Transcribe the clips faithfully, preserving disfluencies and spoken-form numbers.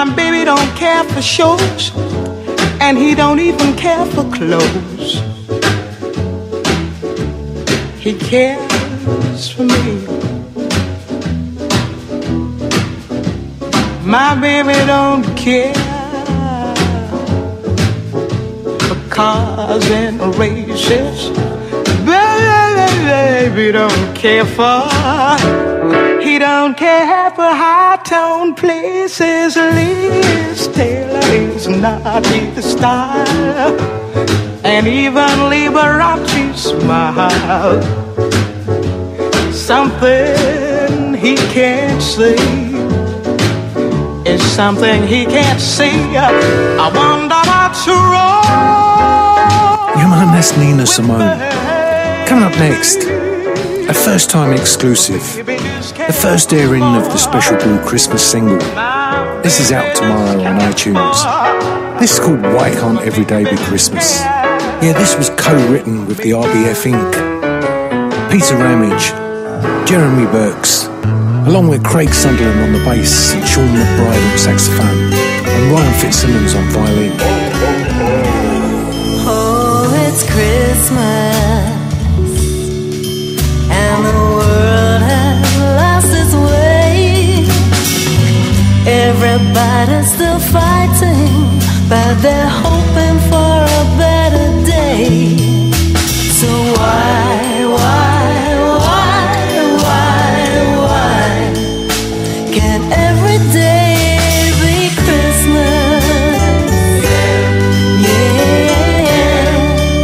My baby don't care for shows, and he don't even care for clothes. He cares for me. My baby don't care for cars and races. Baby don't care for. He don't care for high-tone places. Liz Taylor is not his style, and even Liberace smile. Something he can't see is something he can't see. I wonder what's wrong. Yeah, man, that's Nina Simone. Coming up next, a first-time exclusive, the first airing of the Special Blue Christmas single. This is out tomorrow on iTunes. This is called Why Can't Every Day Be Christmas? Yeah, this was co-written with the R B F Incorporated. Peter Ramage, Jeremy Burks, along with Craig Sunderland on the bass and Sean McBride on saxophone and Ryan Fitzsimmons on violin. Oh, it's Christmas and the world has lost its way. Everybody's still fighting, but they're hoping for a better day. So why, why, why, why, why can't every day be Christmas? Yeah.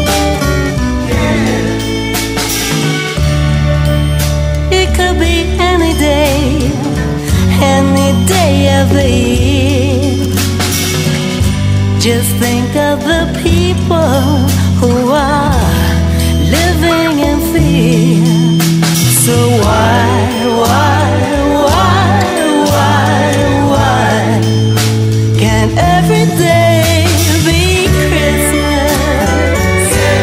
It could be any day, any day of the year. Just think of the people who are living in fear. So why, why, why, why, why can't every day be Christmas?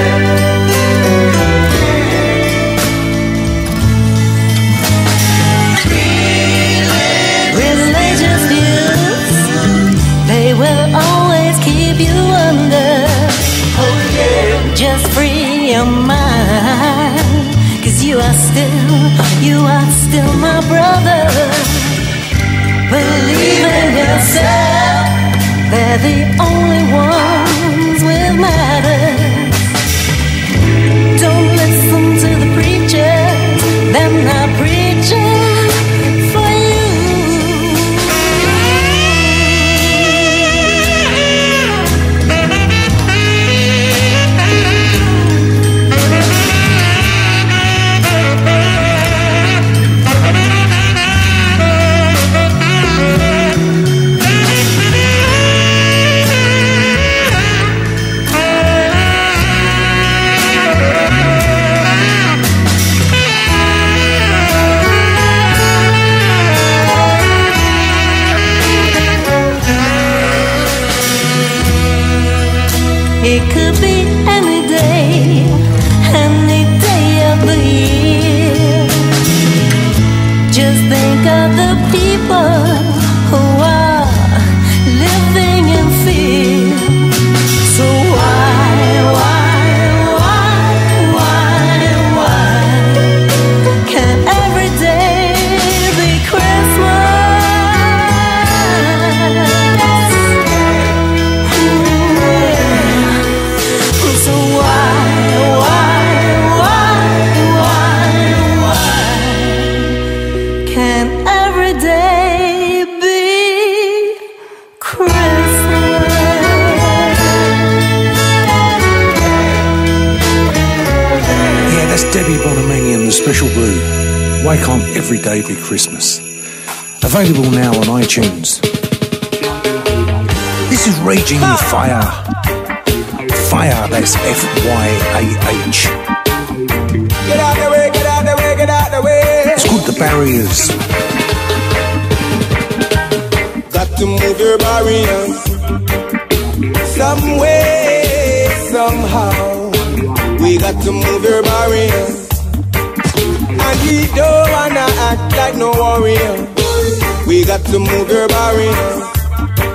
Religious views, they will always keep you under. Oh yeah, just free your mind, 'cause you are still, you are still my brother. Believe in yourself, they're the only ones with matters. Don't listen to the preachers, they're not preaching for you. It could be any day, any day of the year. Just think of the people who are living in fear. So why, why, why, why, why can't every day be Christmas? So why, why, why, why, why can't every day be Christmas? Yeah, that's Debbie Bonamini and the Special Blue. Why Can't Every Day Be Christmas? Available now on iTunes. This is Raging the Fire. Fire, that's F Y A H. Get out the way, get out the way, get out the way. It's called The Barriers. Got to move your barriers some way, somehow. We got to move your barriers, and we don't wanna act like no warrior. We got to move your barriers.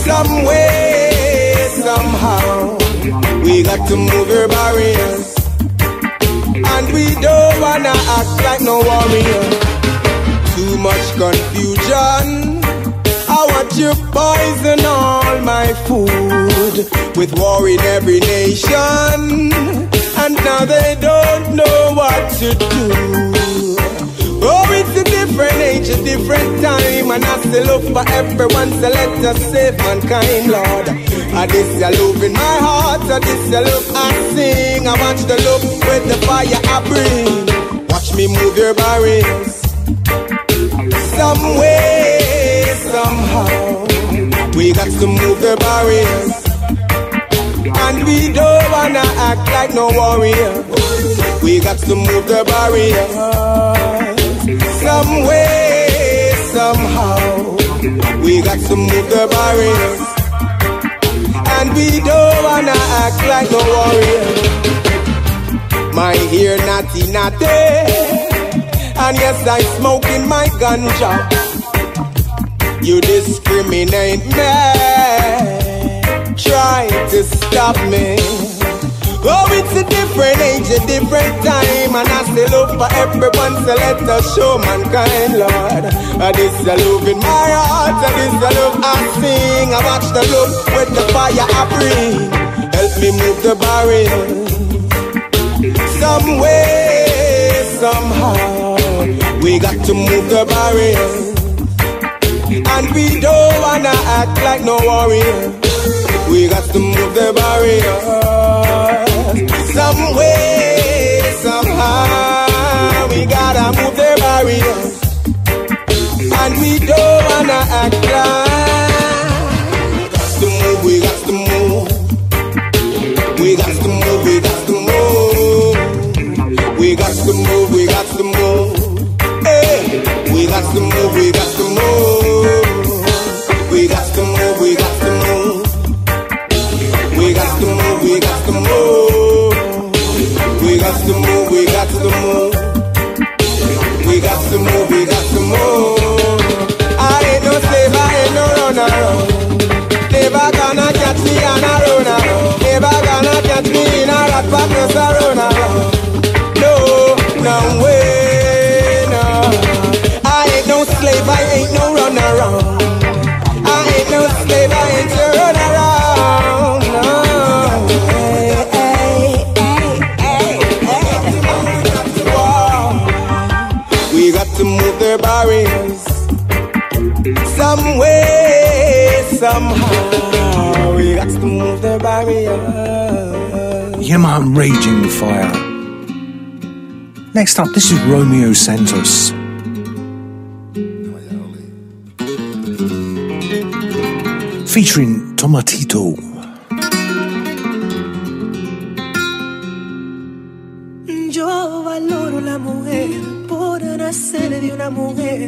Some way, somehow, we got to move our barriers. And we don't wanna act like no warrior. Too much confusion. I want you poison all my food with war in every nation. And now they don't know what to do. Oh, it's a different age, a different time. And I still look for everyone, so let us save mankind, Lord. And this I love in my heart, and this I love I sing. I watch the love with the fire I bring. Watch me move your barriers. Some way, somehow, we got to move the barriers. And we don't wanna act like no warrior. We got to move the barriers. Some way, somehow, we got to move the barriers. And we don't wanna act like no warrior. My ear natty natty. And yes, I smoke in my ganja. You discriminate me, try to stop me. Oh, it's a different age, a different time. And I still look for everyone, so let us show mankind, Lord. And this is the love in my heart, and this is the love I sing. I watch the love with the fire I bring. Help me move the barriers. Some way, somehow, we got to move the barriers. And we don't wanna act like no warrior. We got to move the barriers. Some way, somehow, we gotta move the barriers. And we don't wanna act like. We got to move, we got to move. We got to move, we got to move. We got to move, we got to move. Hey, we got to move, we got to move. We got to move, we got to move. We got to move, we got to move. We got to move, we got to move. We got to move, we got to move. I ain't no slave, I ain't no runner. Never gonna catch me on a runner. Never gonna catch me in a rat pack, just a runner. No, no way, no. I ain't no slave, I ain't no runner. I ain't no slave, I ain't no runner. To move their barriers. Some way, somehow, we got to move their barriers. Yeah, man, Raging Fire. Next up, this is Romeo Santos. Featuring Tomatito. Yo valoro la mujer por nacer de una mujer,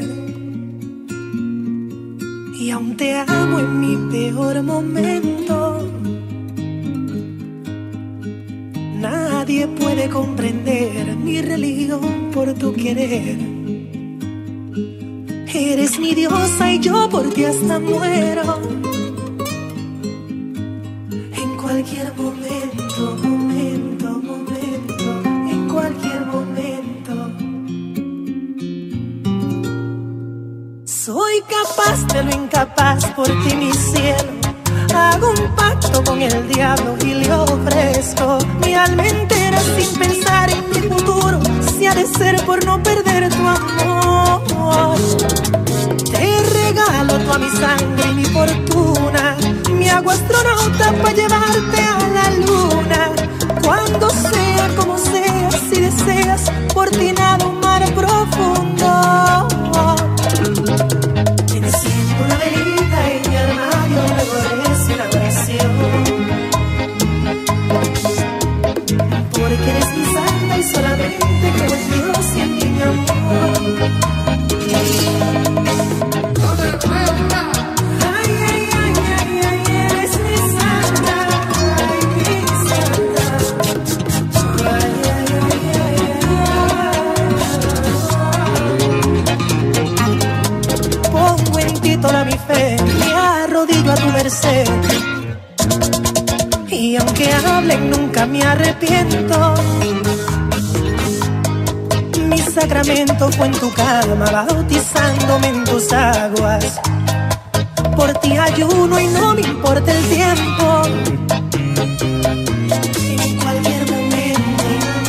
y aún te amo en mi peor momento. Nadie puede comprender mi religión por tu querer. Eres mi diosa y yo por ti hasta muero. En cualquier momento, momento, momento, en cualquier momento. Soy capaz de lo incapaz por ti, mi cielo. Hago un pacto con el diablo y le ofrezco mi alma entera sin pensar en mi futuro. Si ha de ser por no perder tu amor, te regalo toda mi sangre y mi fortuna, mi hago astronauta para llevarte a la luna. Cuando sea como sea, si deseas, por ti nado un mar profundo. Tienes siempre una velita en mi armario, luego eres una oración. Porque eres mi santa y solamente creo en Dios y en ti, mi amor. Ay, ay, ay, ay, ay, eres mi santa, ay, mi santa. Ay, ay, ay, ay, ay. sé. Y aunque hablen nunca me arrepiento. Mi sacramento fue en tu cama, bautizándome en tus aguas. Por ti ayuno y no me importa el tiempo. En cualquier momento.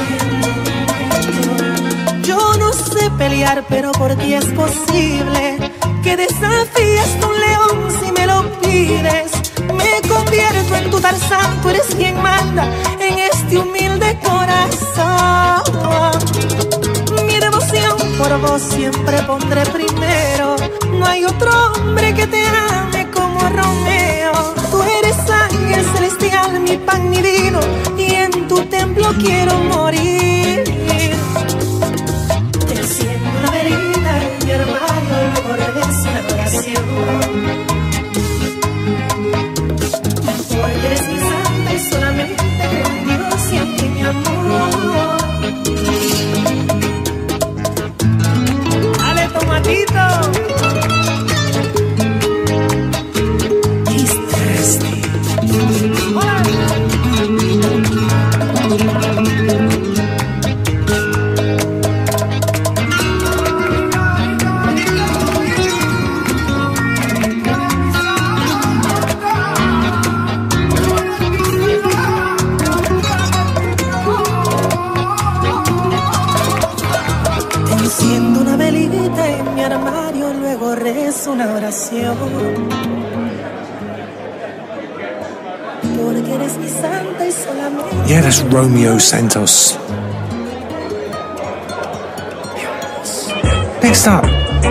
Yo no sé pelear, pero por ti es posible que desafíes a un león si me lo pides. Me convierto en tu Tarzán, tú eres quien manda en este humilde corazón. Mi devoción por vos siempre pondré primero. No hay otro hombre que te ame como Romeo. Tú eres ángel celestial, mi pan, mi vino, y en tu templo quiero morir. Te enciendo una velita en mi armario, luego regreso una oración. Porque eres mi santa y solamente creo en Dios y en ti, mi amor. Dale, tomatito. He's thirsty. Enciendo una velita en mi armario, luego rezo una oración. Porque eres mi santa y solamente. Yeah, that's Romeo Santos. Next up,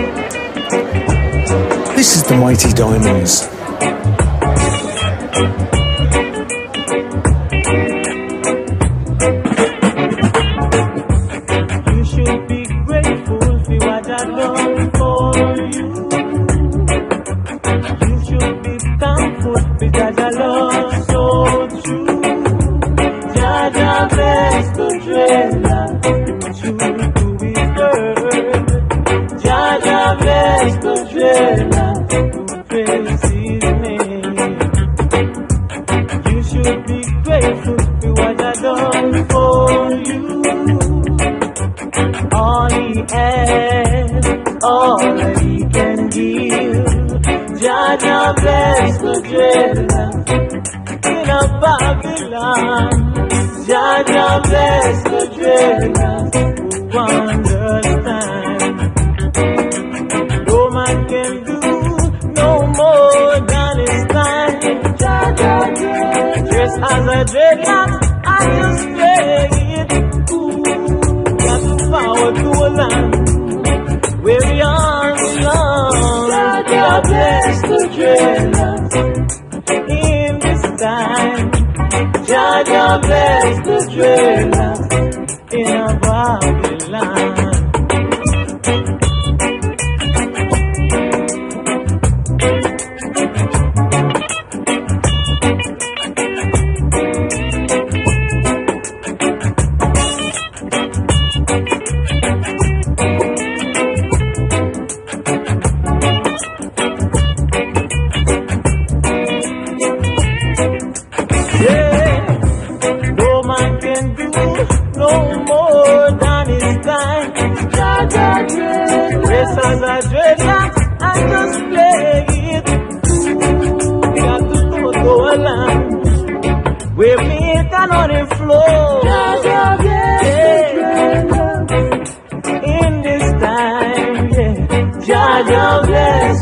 this is the Mighty Diamonds.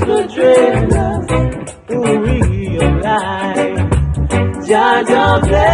Jah bless